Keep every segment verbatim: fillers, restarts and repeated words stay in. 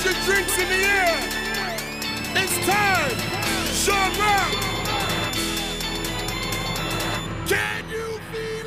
your drinks in the air. It's time. Sean Rock. Can you feel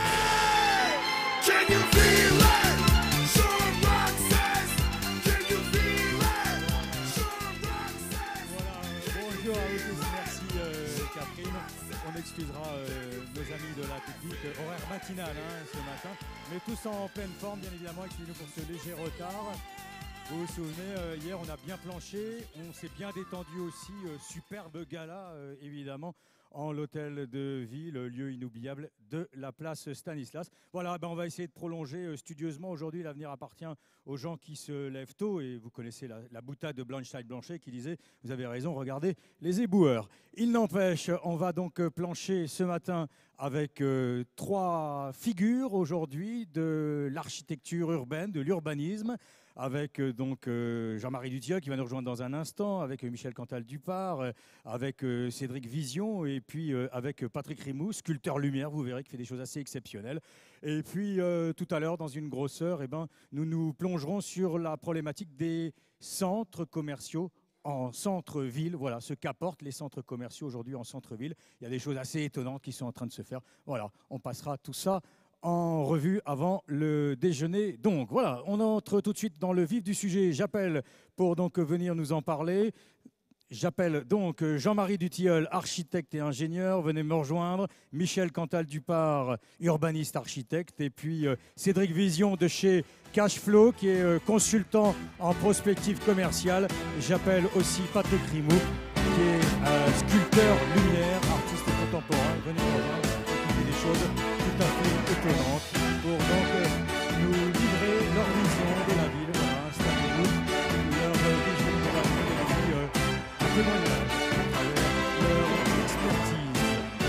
it? Can you feel it? Sean Rock says. Can you feel it? Sean Rock says. Voilà, bonjour à vous tous, merci euh, Catherine. On excusera euh, nos amis de la technique, euh, horaire matinal hein, ce matin, mais tous en pleine forme bien évidemment, excusez-nous pour ce léger retard. Vous vous souvenez, euh, hier on a bien planché, on s'est bien détendu aussi, euh, superbe gala euh, évidemment, en l'hôtel de ville, lieu inoubliable de la place Stanislas. Voilà, ben on va essayer de prolonger euh, studieusement. Aujourd'hui, l'avenir appartient aux gens qui se lèvent tôt. Et vous connaissez la, la boutade de Blanchard-Blanchet qui disait « Vous avez raison, regardez les éboueurs ». Il n'empêche, on va donc euh, plancher ce matin avec euh, trois figures aujourd'hui de l'architecture urbaine, de l'urbanisme, avec euh, donc euh, Jean-Marie Dutilleul qui va nous rejoindre dans un instant, avec euh, Michel Cantal-Dupart, euh, avec euh, Cédric Vision et puis euh, avec Patrick Rimou, sculpteur lumière, vous verrez, qui fait des choses assez exceptionnelles. Et puis euh, tout à l'heure, dans une grosse heure, eh ben, nous nous plongerons sur la problématique des centres commerciaux en centre-ville, voilà ce qu'apportent les centres commerciaux aujourd'hui en centre-ville. Il y a des choses assez étonnantes qui sont en train de se faire. Voilà, on passera tout ça en revue avant le déjeuner. Donc voilà, on entre tout de suite dans le vif du sujet. J'appelle pour donc venir nous en parler. J'appelle donc Jean-Marie Dutilleul, architecte et ingénieur. Venez me rejoindre. Michel Cantal-Dupart, urbaniste architecte. Et puis euh, Cédric Vision de chez Cashflow, qui est euh, consultant en prospective commerciale. J'appelle aussi Patrick Rimou, qui est euh, sculpteur luminaire, artiste contemporain. Venez me rejoindre. Il y a des choses tout à fait étonnantes pour donc euh, nous livrer leur vision de la ville. Voilà, installez-vous. Leur euh, vision de la ville et puis euh, témoignage à travers leur expertise.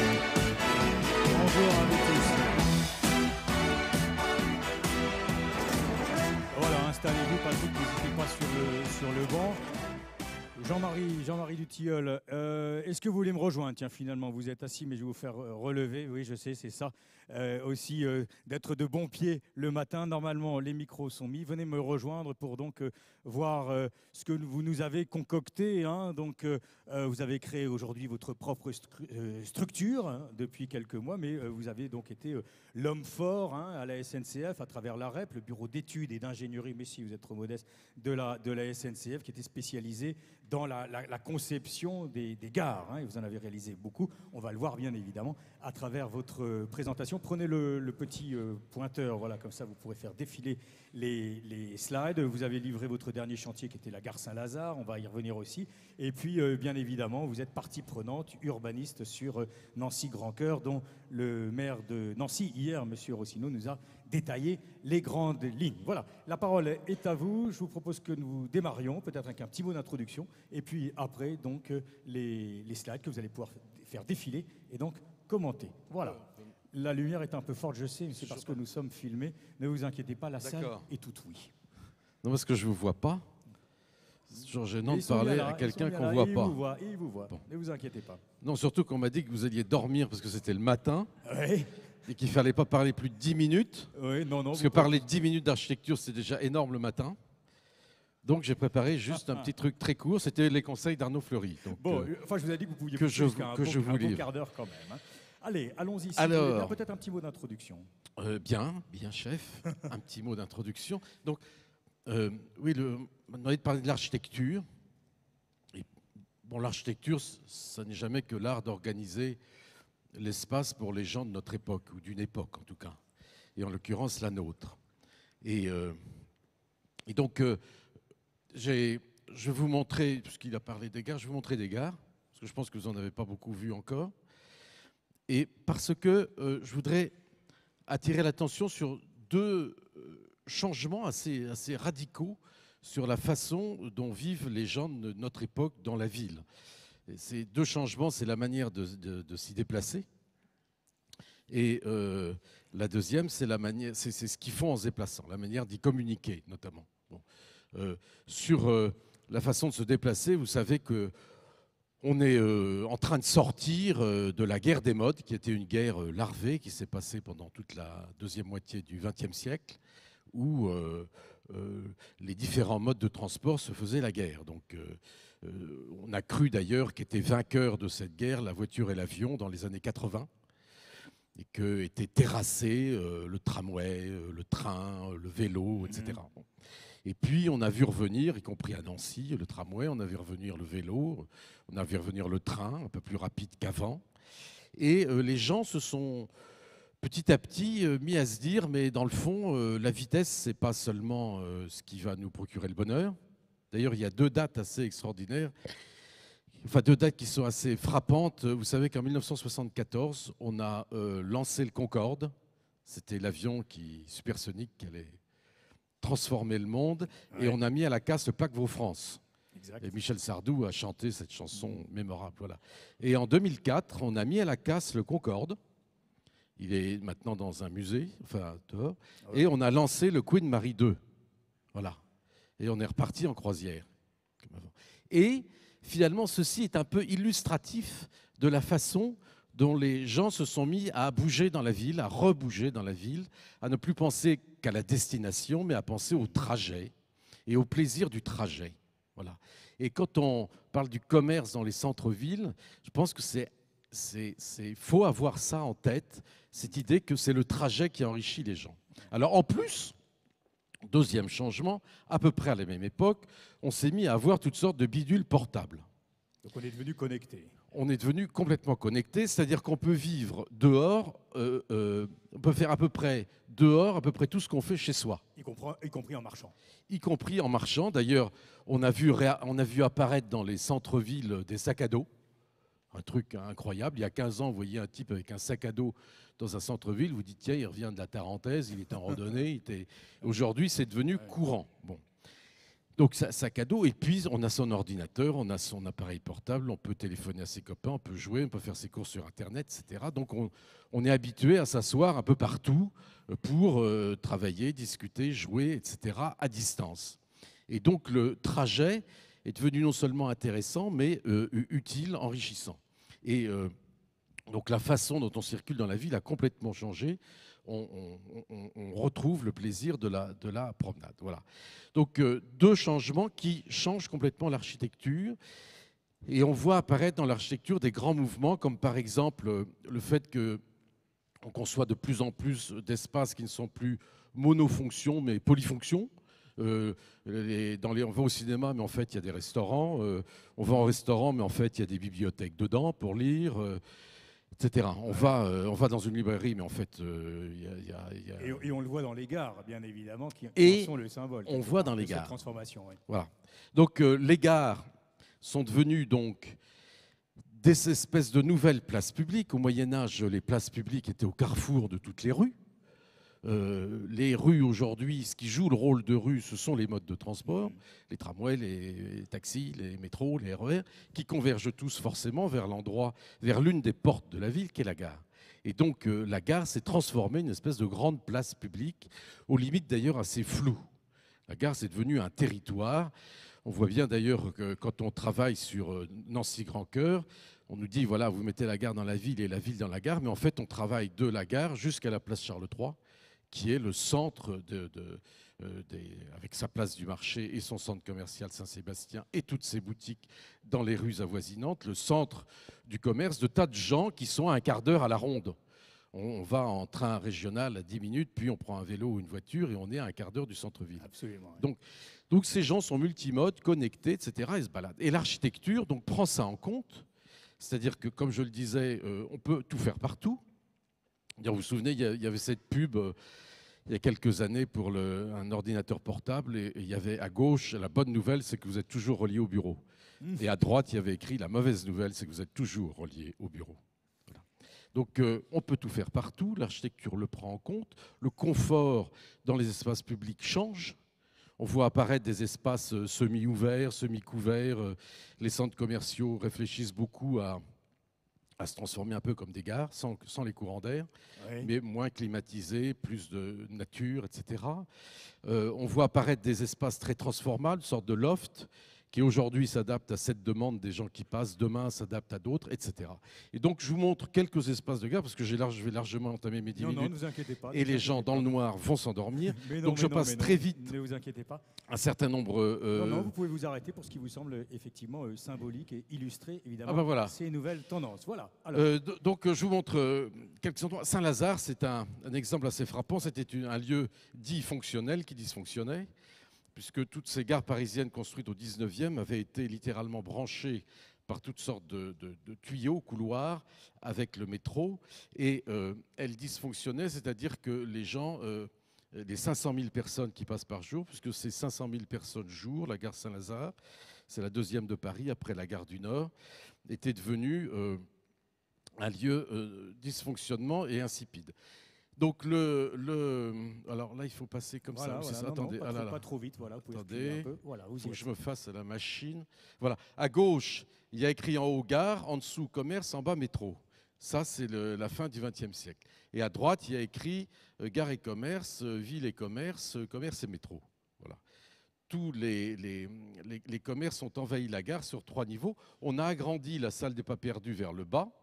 Bonjour à vous tous. Voilà, installez-vous, Patrick, n'hésitez pas sur le, sur le banc. Jean-Marie, Jean-Marie Dutilleul, euh, est-ce que vous voulez me rejoindre? Tiens, finalement, vous êtes assis, mais je vais vous faire relever. Oui, je sais, c'est ça. Euh, aussi, euh, d'être de bon pied le matin. Normalement, les micros sont mis. Venez me rejoindre pour donc euh, voir euh, ce que vous nous avez concocté. Hein. Donc, euh, vous avez créé aujourd'hui votre propre stru euh, structure hein, depuis quelques mois, mais euh, vous avez donc été euh, l'homme fort hein, à la S N C F à travers l'A R E P, le bureau d'études et d'ingénierie, mais si vous êtes trop modeste, de la, de la S N C F, qui était spécialisé dans la, la, la conception des, des gares. Hein, et vous en avez réalisé beaucoup. On va le voir bien évidemment à travers votre euh, présentation. Prenez le, le petit euh, pointeur, voilà, comme ça vous pourrez faire défiler les, les slides. Vous avez livré votre dernier chantier qui était la gare Saint-Lazare. On va y revenir aussi. Et puis, euh, bien évidemment, vous êtes partie prenante, urbaniste sur euh, Nancy-Grand-Cœur, dont le maire de Nancy, hier, M. Rossineau, nous a détaillé les grandes lignes. Voilà, la parole est à vous. Je vous propose que nous démarrions, peut-être avec un petit mot d'introduction, et puis après, donc, les, les slides que vous allez pouvoir faire défiler et donc commenter. Voilà. La lumière est un peu forte, je sais, mais c'est parce que nous sommes filmés. Ne vous inquiétez pas, la salle est toute oui. Non, parce que je ne vous vois pas. C'est toujours gênant de parler à quelqu'un qu'on ne voit pas. Vous voit, il vous voit. Bon. Ne vous inquiétez pas. Non, surtout qu'on m'a dit que vous alliez dormir parce que c'était le matin. Oui. Et qu'il ne fallait pas parler plus de dix minutes. Oui, non, non. Parce que parler dix minutes d'architecture, c'est déjà énorme le matin. Donc j'ai préparé juste ah, un ah. petit truc très court. C'était les conseils d'Arnaud Fleury. Donc, bon, euh, enfin, je vous ai dit que vous pouviez que je, jusqu'à un, que bon, je vous un livre. bon quart d'heure quand même. Hein. Allez, allons-y. Si Alors, peut-être un petit mot d'introduction. Euh, bien, bien, chef. Un petit mot d'introduction. Donc, euh, oui, le, on m'a demandé de parler de l'architecture. Bon, l'architecture, ça n'est jamais que l'art d'organiser l'espace pour les gens de notre époque, ou d'une époque en tout cas, et en l'occurrence la nôtre. Et, euh, et donc, euh, je vais vous montrer, puisqu'il a parlé des gares, je vais vous montrer des gares, parce que je pense que vous n'en avez pas beaucoup vu encore, et parce que euh, je voudrais attirer l'attention sur deux euh, changements assez, assez radicaux sur la façon dont vivent les gens de notre époque dans la ville. Et ces deux changements, c'est la manière de, de, de s'y déplacer. Et euh, la deuxième, c'est ce qu'ils font en se déplaçant, la manière d'y communiquer, notamment. Bon. Euh, sur euh, la façon de se déplacer, vous savez qu'on est euh, en train de sortir euh, de la guerre des modes, qui était une guerre euh, larvée, qui s'est passée pendant toute la deuxième moitié du vingtième siècle, où euh, euh, les différents modes de transport se faisaient la guerre. Donc, euh, euh, on a cru d'ailleurs qu'étaient vainqueurs de cette guerre la voiture et l'avion dans les années quatre-vingts, et que étaient terrassés euh, le tramway, euh, le train, euh, le vélo, et cetera. Bon. Et puis, on a vu revenir, y compris à Nancy, le tramway, on a vu revenir le vélo, on a vu revenir le train, un peu plus rapide qu'avant. Et euh, les gens se sont petit à petit euh, mis à se dire, mais dans le fond, euh, la vitesse, c'est pas seulement euh, ce qui va nous procurer le bonheur. D'ailleurs, il y a deux dates assez extraordinaires, enfin deux dates qui sont assez frappantes. Vous savez qu'en mille neuf cent soixante-quatorze, on a euh, lancé le Concorde. C'était l'avion qui, supersonique qui allait transformer le monde. Ouais. Et on a mis à la casse le Paquebot France. Exact. Et Michel Sardou a chanté cette chanson mémorable. Voilà. Et en deux mille quatre, on a mis à la casse le Concorde. Il est maintenant dans un musée, enfin dehors. Ouais. Et on a lancé le Queen Mary deux. Voilà. Et on est reparti en croisière. Comme avant. Et finalement, ceci est un peu illustratif de la façon dont les gens se sont mis à bouger dans la ville, à rebouger dans la ville, à ne plus penser qu'à la destination, mais à penser au trajet et au plaisir du trajet. Voilà. Et quand on parle du commerce dans les centres-villes, je pense que c'est, c'est, c'est faut avoir ça en tête, cette idée que c'est le trajet qui enrichit les gens. Alors en plus, deuxième changement, à peu près à la même époque, on s'est mis à avoir toutes sortes de bidules portables. Donc on est devenu connecté. On est devenu complètement connecté, c'est-à-dire qu'on peut vivre dehors, euh, euh, on peut faire à peu près dehors à peu près tout ce qu'on fait chez soi. Y, comprend, y compris en marchant. Y compris en marchant. D'ailleurs, on a vu, réa- on a vu apparaître dans les centres-villes des sacs à dos. Un truc incroyable. Il y a quinze ans, vous voyez un type avec un sac à dos dans un centre-ville, vous dites, tiens, il revient de la Tarentaise, il est en randonnée. il était... Aujourd'hui, c'est devenu courant. Bon. Donc, ça- sac à dos. Et puis, on a son ordinateur, on a son appareil portable, on peut téléphoner à ses copains, on peut jouer, on peut faire ses courses sur Internet, et cetera. Donc, on, on est habitué à s'asseoir un peu partout euh, pour euh, travailler, discuter, jouer, et cetera, à distance. Et donc, le trajet est devenu non seulement intéressant, mais euh, utile, enrichissant. Et euh, donc, la façon dont on circule dans la ville a complètement changé. On, on- on- on retrouve le plaisir de la, de la promenade. Voilà. Donc, euh, deux changements qui changent complètement l'architecture. Et on voit apparaître dans l'architecture des grands mouvements, comme par exemple euh, le fait qu'on conçoit de plus en plus d'espaces qui ne sont plus monofonctions, mais polyfonctions. Euh, les- dans les, on va au cinéma, mais en fait, il y a des restaurants. Euh, on va en restaurant, mais en fait, il y a des bibliothèques dedans pour lire. Euh, et cetera. On va, euh, on va dans une librairie, mais en fait, euh, il y a- il y a- il y a- Et, et on le voit dans les gares, bien évidemment, qui, qui Et en sont le symbole. on quelque voit part, dans les de cette gares. transformation. Oui. Voilà. Donc euh, les gares sont devenues donc des espèces de nouvelles places publiques. Au Moyen Âge, les places publiques étaient au carrefour de toutes les rues. Euh, les rues aujourd'hui, ce qui joue le rôle de rue, ce sont les modes de transport, les tramways, les, les taxis, les métros, les R E R, qui convergent tous forcément vers l'endroit, vers l'une des portes de la ville, qui est la gare. Et donc euh, la gare s'est transformée en une espèce de grande place publique, aux limites d'ailleurs assez floues. La gare, c'est devenu un territoire. On voit bien d'ailleurs que quand on travaille sur euh, Nancy-Grand-Cœur, on nous dit, voilà, vous mettez la gare dans la ville et la ville dans la gare, mais en fait, on travaille de la gare jusqu'à la place Charles trois, qui est le centre, de, de, euh, des, avec sa place du marché et son centre commercial Saint-Sébastien et toutes ses boutiques dans les rues avoisinantes, le centre du commerce de tas de gens qui sont à un quart d'heure à la ronde. On va en train régional à dix minutes, puis on prend un vélo ou une voiture et on est à un quart d'heure du centre-ville. Absolument. oui. Donc, donc ces gens sont multimodes, connectés, et cetera et se baladent. Et l'architecture donc, prend ça en compte. C'est-à-dire que, comme je le disais, euh, on peut tout faire partout. Vous vous souvenez, il y, a- il y avait cette pub euh, il y a quelques années pour le- un ordinateur portable et, et il y avait à gauche, la bonne nouvelle, c'est que vous êtes toujours relié au bureau. Mmh. Et à droite, il y avait écrit la mauvaise nouvelle, c'est que vous êtes toujours relié au bureau. Voilà. Donc euh, on peut tout faire partout, l'architecture le prend en compte, le confort dans les espaces publics change. On voit apparaître des espaces euh, semi-ouverts, semi-couverts. euh, Les centres commerciaux réfléchissent beaucoup à, à se transformer un peu comme des gares, sans, sans les courants d'air, Oui. mais moins climatisés, plus de nature, et cetera. Euh, on voit apparaître des espaces très transformables, une sorte de loft, qui aujourd'hui s'adapte à cette demande des gens qui passent, demain s'adapte à d'autres, et cetera. Et donc je vous montre quelques espaces de gare, parce que j'ai large, je vais largement entamer mes dix Non, minutes, non, ne vous inquiétez pas. et ne vous les gens inquiétez dans le pas. noir vont s'endormir. Mais non, Donc mais je non, passe mais non, très vite Ne vous inquiétez pas. un certain nombre... euh, Non, non, vous pouvez vous arrêter pour ce qui vous semble euh, effectivement euh, symbolique et illustrer évidemment Ah ben voilà. ces nouvelles tendances. Voilà. Alors, Euh, d- donc euh, je vous montre euh, quelques endroits. Saint-Lazare, c'est un, un exemple assez frappant. C'était une- un lieu dit fonctionnel qui dysfonctionnait, puisque toutes ces gares parisiennes construites au dix-neuvième avaient été littéralement branchées par toutes sortes de, de- de tuyaux, couloirs, avec le métro. Et euh, elles dysfonctionnaient, c'est-à-dire que les gens, euh, les cinq cent mille personnes qui passent par jour, puisque c'est cinq cent mille personnes jour, la gare Saint-Lazare, c'est la deuxième de Paris après la gare du Nord, était devenue euh, un lieu euh, dysfonctionnement et insipide. Donc le, le... Alors là, il faut passer comme voilà, ça. Oui, c'est voilà, ça. non, non, Attendez, pas, ah là trop, là. pas trop vite. Voilà, vous pouvez Attendez. reculer un peu. Voilà, vous Il faut y que êtes. je me fasse à la machine. Voilà. À gauche, il y a écrit en haut gare, en dessous commerce, en bas métro. Ça, c'est le- la fin du vingtième siècle. Et à droite, il y a écrit euh, gare et commerce, euh, ville et commerce, euh, commerce et métro. Voilà. Tous les, les, les- les commerces ont envahi la gare sur trois niveaux. On a agrandi la salle des pas perdus vers le bas,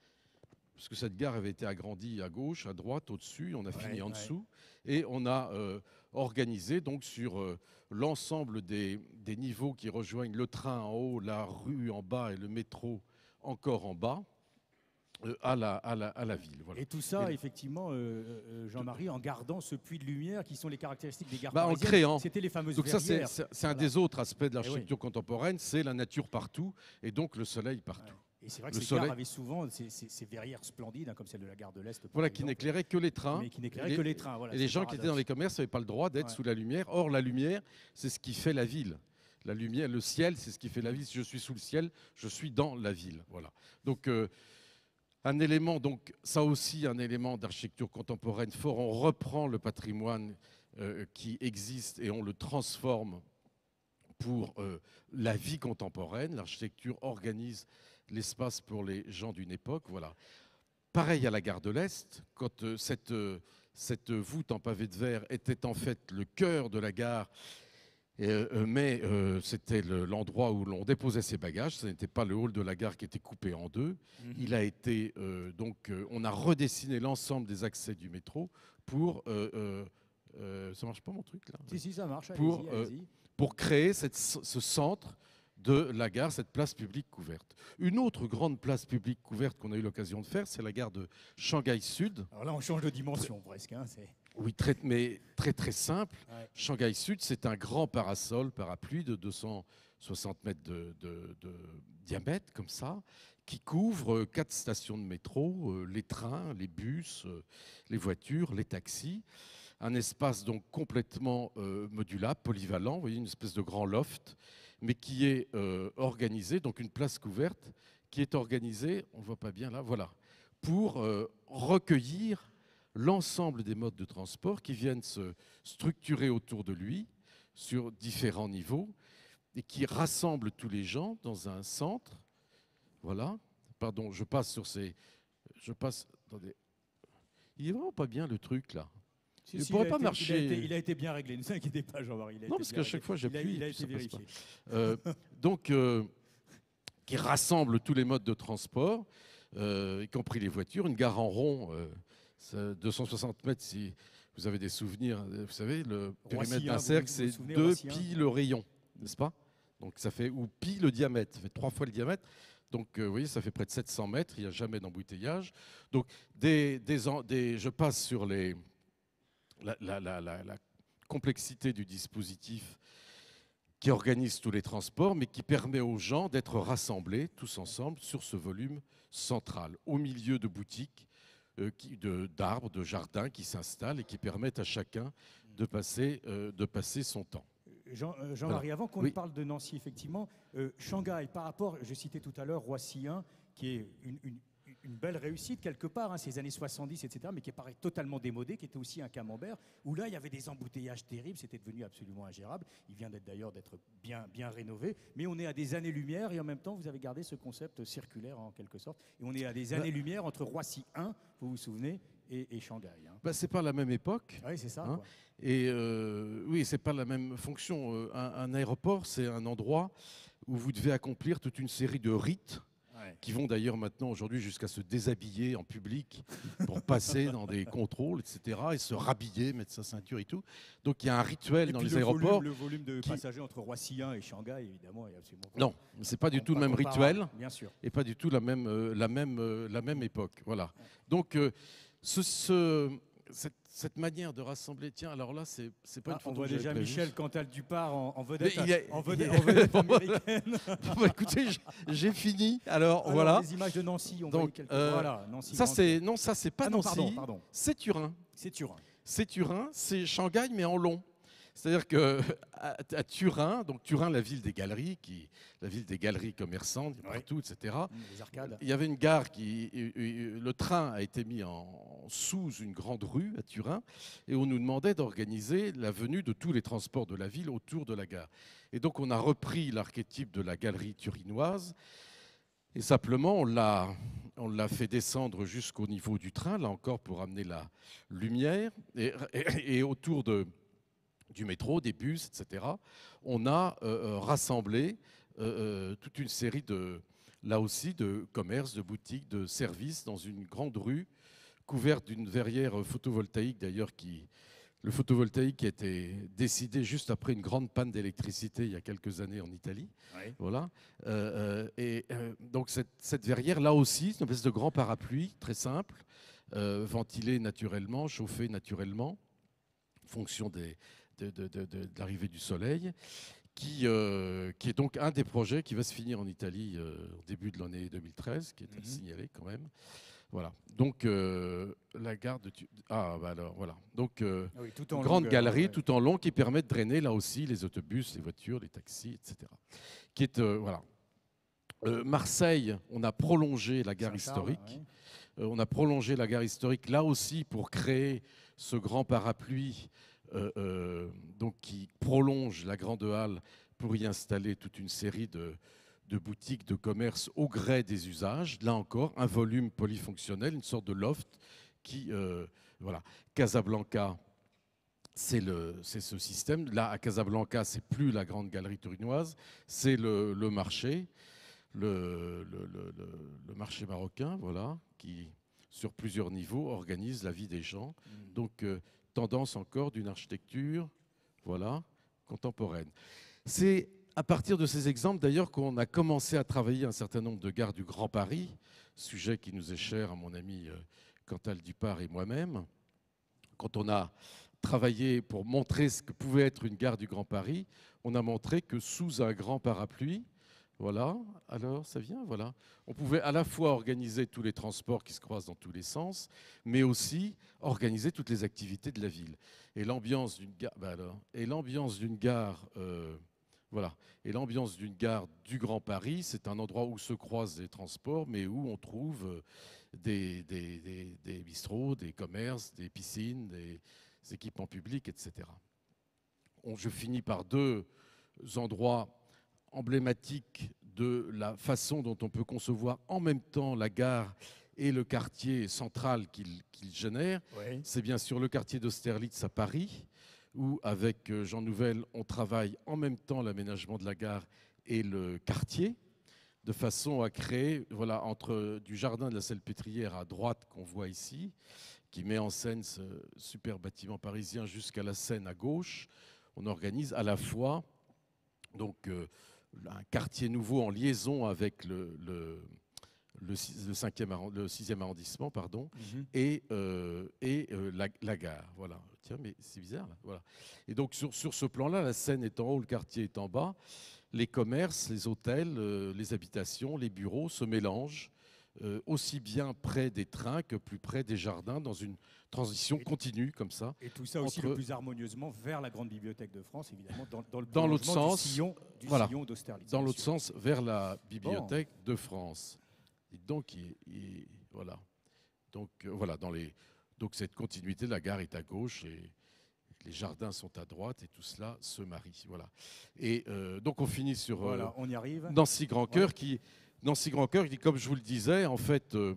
parce que cette gare avait été agrandie à gauche, à droite, au-dessus. On a fini Ouais, en ouais. dessous. Et on a euh, organisé donc sur euh, l'ensemble des, des niveaux qui rejoignent le train en haut, la rue en bas et le métro encore en bas, euh, à, la, à, la, à la ville. Voilà. Et tout ça, Et- effectivement, euh, euh, Jean-Marie, en gardant ce puits de lumière qui sont les caractéristiques des gares Bah, en parisiennes. créant. C'était les fameuses Donc ça, c'est verrières. c'est- c'est un Voilà. des autres aspects de oui. l'architecture contemporaine, c'est la nature partout et donc le soleil partout. Ouais. Et c'est vrai que Le ces soleil- gares avaient souvent ces, ces- ces verrières splendides, hein, comme celle de la gare de l'Est. par Voilà, qui exemple, n'éclairaient que les trains. mais qui Et n'éclairaient les- que les trains. Voilà, Et c'est les le gens qui étaient paradoxe. dans les commerces n'avaient pas le droit d'être Ouais. sous la lumière. Or, la lumière, c'est ce qui fait la ville. La lumière, le ciel, c'est ce qui fait la ville. Si je suis sous le ciel, je suis dans la ville. Voilà. Donc, euh, un élément, donc ça aussi, un élément d'architecture contemporaine fort. On reprend le patrimoine euh, qui existe et on le transforme pour euh, la vie contemporaine. L'architecture organise l'espace pour les gens d'une époque. Voilà. Pareil à la gare de l'Est, quand euh, cette, euh, cette voûte en pavé de verre était en fait le cœur de la gare, et, euh, mais euh, c'était le- l'endroit où l'on déposait ses bagages. Ce n'était pas le hall de la gare qui était coupé en deux. Mhm. Il a été euh, donc, euh, on a redessiné l'ensemble des accès du métro pour. Euh, euh, euh, ça marche pas mon truc là Si, si, ça marche. Pour, Allez-y, euh, allez-y. pour créer cette- ce centre de la gare, cette place publique couverte. Une autre grande place publique couverte qu'on a eu l'occasion de faire, c'est la gare de Shanghai Sud. Alors là, on change de dimension presque. Hein, c'est... Oui, très, mais très très simple. Ouais. Shanghai Sud, c'est un grand parasol, parapluie de deux cent soixante mètres de, de- de diamètre, comme ça, qui couvre euh, quatre stations de métro, euh, les trains, les bus, euh, les voitures, les taxis. Un espace donc complètement euh, modulable, polyvalent, vous voyez, une espèce de grand loft, mais qui est euh, organisé, donc une place couverte, qui est organisée, on ne voit pas bien là, voilà, pour euh, recueillir l'ensemble des modes de transport qui viennent se structurer autour de lui sur différents niveaux et qui rassemblent tous les gens dans un centre. Voilà. Pardon, je passe sur ces... Je passe... Attendez. Il est vraiment pas bien le truc là. Si, Il si, pourrait a pas été- marcher. Il a, été, il a été bien réglé. Ne vous inquiétez pas, Jean-Marie. il a Non, été parce bien qu'à chaque réglé. fois Il a- j'appuie. Il a et été puis ça passe vérifié. pas. Euh, donc, euh, qui rassemble tous les modes de transport, euh, y compris les voitures. Une gare en rond, euh, c'est deux cent soixante mètres, si vous avez des souvenirs. Vous savez, le périmètre Roissy, hein, d'un vous cercle, vous- vous vous c'est souvenez, deux Roissy, hein pi le rayon, n'est-ce pas? Donc ça fait, ou pi le diamètre, ça fait trois fois le diamètre. Donc euh, vous voyez, ça fait près de sept cents mètres, il n'y a jamais d'embouteillage. Donc des, des, en- des- je passe sur les, la, la- la- la- la complexité du dispositif qui organise tous les transports, mais qui permet aux gens d'être rassemblés tous ensemble sur ce volume central, au milieu de boutiques, euh, qui- de- d'arbres, de, jardins qui s'installent et qui permettent à chacun de passer, euh, de passer son temps. Jean- euh, Jean-Marie, avant qu'on Oui. ne parle de Nancy, effectivement, euh, Shanghai, par rapport, je citais tout à l'heure Roissy un, qui est une, une- une belle réussite quelque part, hein, ces années soixante-dix, et cetera, mais qui paraît totalement démodé, qui était aussi un camembert, où là, il y avait des embouteillages terribles, c'était devenu absolument ingérable. Il vient d'être d'ailleurs d'être bien, bien rénové, mais on est à des années-lumière, et en même temps, vous avez gardé ce concept circulaire, en quelque sorte, et on est à des années-lumière entre Roissy un, vous vous souvenez, et, et Shanghai. Hein. Bah, c'est pas la même époque. Oui, c'est ça. Hein. Quoi. Et euh, oui, c'est pas la même fonction. Euh, Un, un aéroport, c'est un endroit où vous devez accomplir toute une série de rites Ouais. qui vont d'ailleurs maintenant aujourd'hui jusqu'à se déshabiller en public pour passer dans des contrôles, et cetera, et se rhabiller, mettre sa ceinture et tout. Donc il y a un rituel Et dans puis les le aéroports. Volume, le volume de qui- passagers entre Roissy un et Shanghai, évidemment, est absolument pas- Non, c'est pas du com- tout le même comparable, rituel Bien sûr. et pas du tout la même, euh, la même, euh, la même époque. Voilà. Donc euh, ce, ce- cette, cette manière de rassembler, tiens, alors là, c'est c'est pas Ah, une photo on voit que j'avais déjà prévue. Michel Cantal-Dupart en, en vedette, Mais il a- en vedette, il- en vedette Bon, américaine. Bon, bah, écoutez, j- j'ai fini. Alors, Alors, voilà. Les images de Nancy, on Donc, voit quelques... euh, Voilà, Nancy. Ça Nancy. c'est non, ça c'est pas Ah non, Nancy. pardon, pardon. C'est Turin. C'est Turin. C'est Turin, c'est Shanghai mais en long. C'est-à-dire que à, à Turin, donc Turin, la ville des galeries, qui, la ville des galeries commerçantes Ouais. partout, et cetera. Mmh, Les arcades. Il y avait une gare qui, le train a été mis en sous une grande rue à Turin, et on nous demandait d'organiser la venue de tous les transports de la ville autour de la gare. Et donc on a repris l'archétype de la galerie turinoise, et simplement on l'a, on l'a fait descendre jusqu'au niveau du train, là encore pour amener la lumière, et, et- et autour de du métro, des bus, et cetera, on a euh, euh, rassemblé euh, euh, toute une série de, là aussi, de commerces, de boutiques, de services dans une grande rue couverte d'une verrière photovoltaïque, d'ailleurs, qui, le photovoltaïque qui a été décidé juste après une grande panne d'électricité il y a quelques années en Italie. Ouais. Voilà. Euh, euh, et euh, donc cette, cette verrière, là aussi, c'est une espèce de grand parapluie, très simple, euh, ventilé naturellement, chauffé naturellement, en fonction des, de, de, de, de l'arrivée du soleil, qui, euh, qui est donc un des projets qui va se finir en Italie euh, au début de l'année deux mille treize, qui est à Mhm. signaler quand même. Voilà. Donc euh, la gare de Tu- ah bah alors voilà. Donc euh, Ah oui, tout une en grande longueur, galerie ouais. tout en long qui permet de drainer là aussi les autobus, les voitures, les taxis, et cetera. Qui est euh, voilà. Euh, Marseille, on a prolongé la gare Saint-Charles, historique. ouais. Euh, on a prolongé la gare historique là aussi pour créer ce grand parapluie euh, euh, donc qui prolonge la grande halle pour y installer toute une série de, de boutiques de commerce au gré des usages. Là encore, un volume polyfonctionnel, une sorte de loft qui, euh, voilà, Casablanca. C'est le- c'est ce système. Là, à Casablanca, c'est plus la grande galerie turinoise, c'est le, le marché, le, le- le- le- le marché marocain, voilà, qui, sur plusieurs niveaux, organise la vie des gens. Mm. Donc, euh, tendance encore d'une architecture, voilà, contemporaine. C'est à partir de ces exemples, d'ailleurs, qu'on a commencé à travailler un certain nombre de gares du Grand Paris, sujet qui nous est cher à mon ami euh, Cantal Dupart et moi-même. Quand on a travaillé pour montrer ce que pouvait être une gare du Grand Paris, on a montré que sous un grand parapluie, voilà, alors ça vient, voilà. On pouvait à la fois organiser tous les transports qui se croisent dans tous les sens, mais aussi organiser toutes les activités de la ville. Et l'ambiance d'une gare, bah alors, et l'ambiance d'une gare, euh, voilà, et l'ambiance d'une gare du Grand Paris, c'est un endroit où se croisent les transports, mais où on trouve euh, des, des, des, des bistrots, des commerces, des piscines, des équipements publics, et cetera. On- je finis par deux endroits emblématique de la façon dont on peut concevoir en même temps la gare et le quartier central qu'il qu'il génère. Ouais. C'est bien sûr le quartier d'Austerlitz à Paris, où avec euh, Jean Nouvel, on travaille en même temps l'aménagement de la gare et le quartier, de façon à créer, voilà, entre du jardin de la Salpêtrière à droite qu'on voit ici, qui met en scène ce super bâtiment parisien, jusqu'à la Seine à gauche, on organise à la fois donc euh, un quartier nouveau en liaison avec le, le, le, six- le cinquième arron- le sixième arrondissement, pardon, Mhm. et, euh, et euh, la, la gare. Voilà. Tiens, mais c'est bizarre, là. Voilà. Et donc, sur, sur ce plan-là, la Seine est en haut, le quartier est en bas. Les commerces, les hôtels, euh, les habitations, les bureaux se mélangent, euh, aussi bien près des trains que plus près des jardins, dans une transition Et- continue, comme ça. Et tout ça aussi Entre- le plus harmonieusement vers la grande bibliothèque de France, évidemment, dans, dans le Dans l'autre prolongement sens, du sillon, du voilà. sillon d'Austerlitz. Dans bien l'autre sûr. sens, vers la Bibliothèque de France. Et donc, il- il- voilà. Donc, euh, voilà, dans les, donc, cette continuité, la gare est à gauche et les jardins sont à droite et tout cela se marie. Voilà. Et euh, donc, on finit sur euh, Voilà, on y arrive. Nancy Grandcœur Ouais. qui, Nancy Grandcœur, qui, comme je vous le disais, en fait, euh,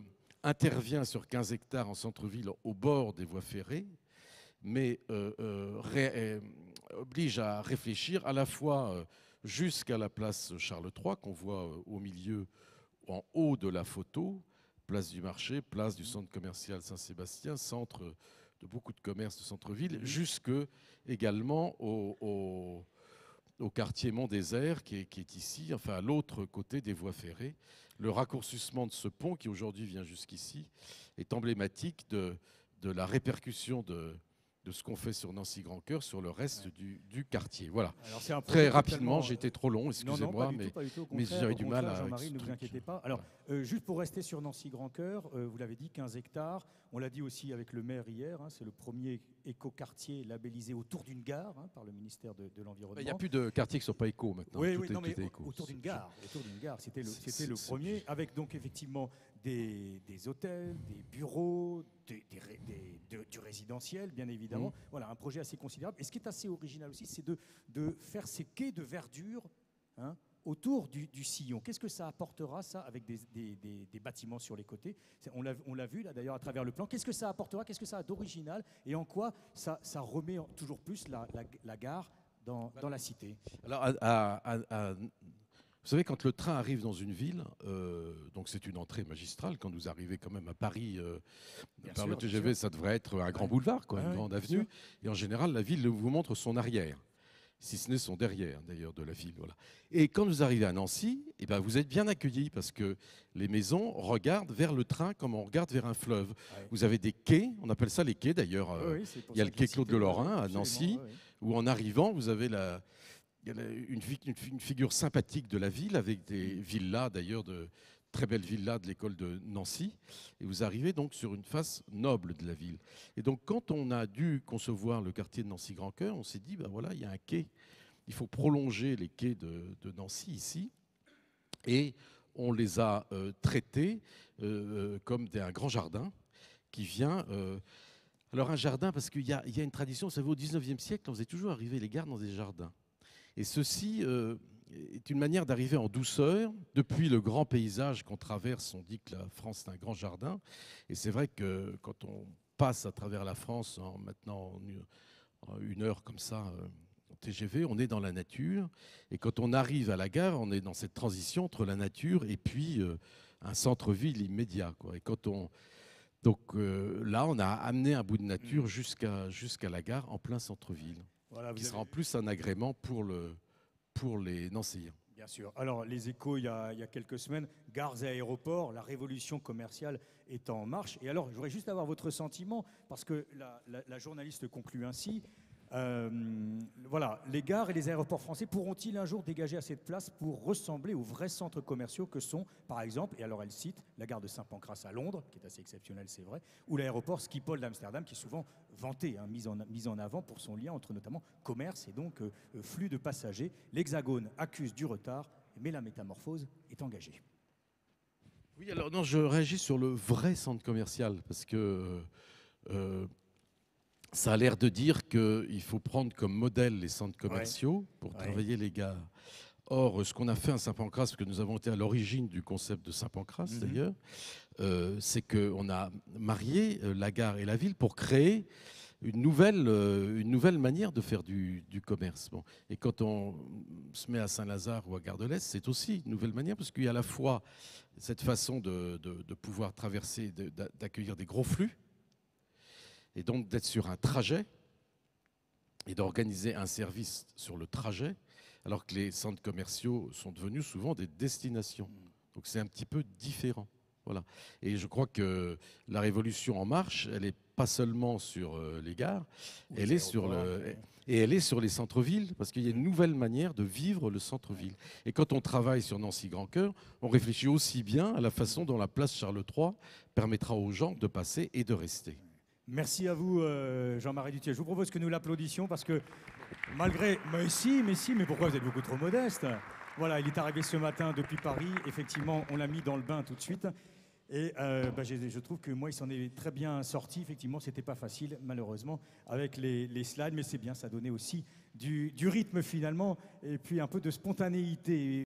intervient sur quinze hectares en centre-ville au bord des voies ferrées, mais euh, euh, ré, euh, oblige à réfléchir à la fois euh, jusqu'à la place Charles trois, qu'on voit euh, au milieu, en haut de la photo, place du marché, place du centre commercial Saint-Sébastien, centre de beaucoup de commerces de centre-ville, mmh. jusque également au, au, au quartier Mont-Désert qui est, qui est ici, enfin à l'autre côté des voies ferrées. Le raccourcissement de ce pont qui aujourd'hui vient jusqu'ici est emblématique de, de la répercussion de, de ce qu'on fait sur Nancy-Grand-Cœur sur le reste ouais. du, du quartier. Voilà. Alors, très rapidement, j'ai été trop long, excusez-moi, mais, mais j'avais du mal à... Jean-Marie, ne vous inquiétez pas. Alors, euh, juste pour rester sur Nancy-Grand-Cœur, euh, vous l'avez dit, quinze hectares. On l'a dit aussi avec le maire hier, hein, c'est le premier éco-quartier labellisé autour d'une gare hein, par le ministère de, de l'Environnement. Il n'y a plus de quartiers qui ne sont pas éco maintenant. Oui, tout oui, est, non, mais éco. autour d'une gare. Autour d'une gare, c'était le, c'était le premier, avec donc effectivement des, des hôtels, des bureaux, des, des, des, de, du résidentiel, bien évidemment. Mmh. Voilà, un projet assez considérable. Et ce qui est assez original aussi, c'est de, de faire ces quais de verdure hein, autour du, du sillon. Qu'est-ce que ça apportera, ça, avec des, des, des, des bâtiments sur les côtés? On l'a, on l'a vu, là, d'ailleurs, à travers le plan. Qu'est-ce que ça apportera? Qu'est-ce que ça a d'original? Et en quoi ça, ça remet toujours plus la, la, la gare dans, dans la cité? Alors, à, à, à, vous savez, quand le train arrive dans une ville, euh, donc c'est une entrée magistrale. Quand vous arrivez quand même à Paris, euh, par sûr, le T G V, ça devrait être un grand ouais. boulevard, quoi, ouais, une grande avenue. Sûr. Et en général, la ville vous montre son arrière, si ce n'est son derrière, d'ailleurs, de la ville. Voilà. Et quand vous arrivez à Nancy, eh ben, vous êtes bien accueillis parce que les maisons regardent vers le train comme on regarde vers un fleuve. Ouais. Vous avez des quais, on appelle ça les quais, d'ailleurs. Oui, oui, il y a le quai Claude de Lorrain à Nancy, oui. où en arrivant, vous avez la... Il y a une, une figure sympathique de la ville, avec des villas, d'ailleurs, de très belles villas de l'école de Nancy. Et vous arrivez donc sur une face noble de la ville. Et donc, quand on a dû concevoir le quartier de Nancy-Grand-Cœur, on s'est dit, ben voilà, il y a un quai. Il faut prolonger les quais de, de Nancy, ici. Et on les a euh, traités euh, comme des, un grand jardin qui vient... Euh, alors, un jardin, parce qu'il y a, il y a une tradition, vous savez, au dix-neuvième siècle, on faisait toujours arriver les gares dans des jardins. Et ceci euh, est une manière d'arriver en douceur. Depuis le grand paysage qu'on traverse, on dit que la France est un grand jardin. Et c'est vrai que quand on passe à travers la France, en maintenant en une heure comme ça, euh, en T G V, on est dans la nature. Et quand on arrive à la gare, on est dans cette transition entre la nature et puis euh, un centre-ville immédiat, quoi. Et quand on... Donc euh, là, on a amené un bout de nature jusqu'à jusqu'à la gare en plein centre-ville. Voilà, qui sera avez... en plus un agrément pour, le, pour les Nancéiens. Bien sûr. Alors, les échos, il y a, il y a quelques semaines, gares et aéroports, la révolution commerciale est en marche. Et alors, je voudrais juste avoir votre sentiment, parce que la, la, la journaliste conclut ainsi. Euh, voilà, les gares et les aéroports français pourront-ils un jour dégager assez de place pour ressembler aux vrais centres commerciaux que sont, par exemple, et alors elle cite, la gare de Saint-Pancras à Londres, qui est assez exceptionnelle, c'est vrai, ou l'aéroport Schiphol d'Amsterdam, qui est souvent vanté, hein, mis, en, mis en avant pour son lien entre notamment commerce et donc euh, flux de passagers. L'Hexagone accuse du retard, mais la métamorphose est engagée. Oui, alors non, je réagis sur le vrai centre commercial, parce que... Euh, ça a l'air de dire qu'il faut prendre comme modèle les centres commerciaux ouais. pour ouais. travailler les gares. Or, ce qu'on a fait à Saint-Pancras, parce que nous avons été à l'origine du concept de Saint-Pancras mm-hmm. d'ailleurs, euh, c'est qu'on a marié la gare et la ville pour créer une nouvelle, euh, une nouvelle manière de faire du, du commerce. Bon. Et quand on se met à Saint-Lazare ou à Gare de l'Est, c'est aussi une nouvelle manière, parce qu'il y a à la fois cette façon de, de, de pouvoir traverser, de, d'accueillir des gros flux, et donc d'être sur un trajet et d'organiser un service sur le trajet, alors que les centres commerciaux sont devenus souvent des destinations. Donc c'est un petit peu différent. Voilà. Et je crois que la révolution en marche, elle n'est pas seulement sur euh, les gares, elle est sur le, ouais. et elle est sur les centres-villes, parce qu'il y a une nouvelle manière de vivre le centre-ville. Et quand on travaille sur Nancy-Grand-Cœur, on réfléchit aussi bien à la façon dont la place Charles trois permettra aux gens de passer et de rester. Merci à vous, euh, Jean-Marie Duthier. Je vous propose que nous l'applaudissions parce que malgré... Mais si, mais si, mais pourquoi vous êtes beaucoup trop modeste? Voilà, il est arrivé ce matin depuis Paris. Effectivement, on l'a mis dans le bain tout de suite. Et euh, bah, je, je trouve que moi, il s'en est très bien sorti. Effectivement, c'était pas facile, malheureusement, avec les, les slides. Mais c'est bien, ça donnait aussi du, du rythme, finalement, et puis un peu de spontanéité.